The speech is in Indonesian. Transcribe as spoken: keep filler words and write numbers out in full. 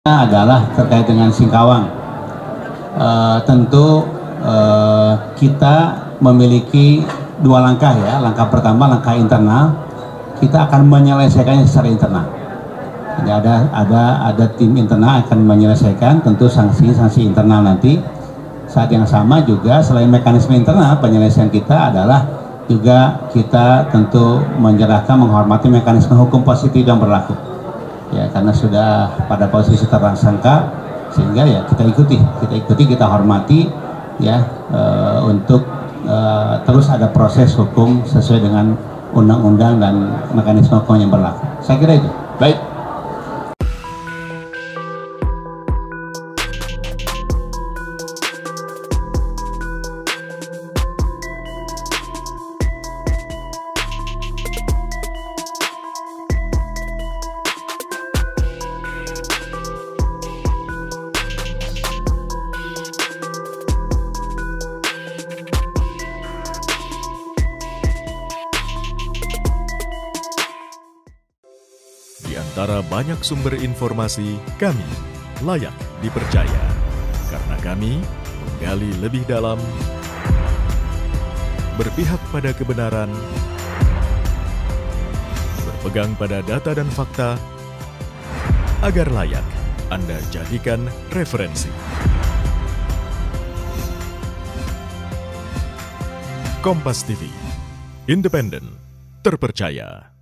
Adalah terkait dengan Singkawang. E, tentu e, kita memiliki dua langkah ya. Langkah pertama langkah internal, kita akan menyelesaikannya secara internal. Jadi ada ada ada tim internal akan menyelesaikan tentu sanksi-sanksi internal nanti. Saat yang sama juga selain mekanisme internal, penyelesaian kita adalah juga kita tentu menyerahkan menghormati mekanisme hukum positif yang berlaku. Ya, karena sudah pada posisi tersangka, sehingga ya kita ikuti, kita ikuti, kita hormati ya e, untuk e, terus ada proses hukum sesuai dengan undang-undang dan mekanisme hukum yang berlaku. Saya kira itu. Baik. Di antara banyak sumber informasi, kami layak dipercaya. Karena kami menggali lebih dalam, berpihak pada kebenaran, berpegang pada data dan fakta, agar layak Anda jadikan referensi. Kompas T V, independen, terpercaya.